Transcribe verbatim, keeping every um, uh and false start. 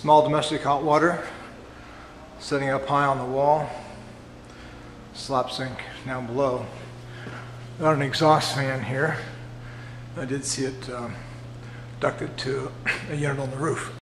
Small domestic hot water, setting up high on the wall, slop sink down below. Got an exhaust fan here. I did see it um, ducted to a unit on the roof.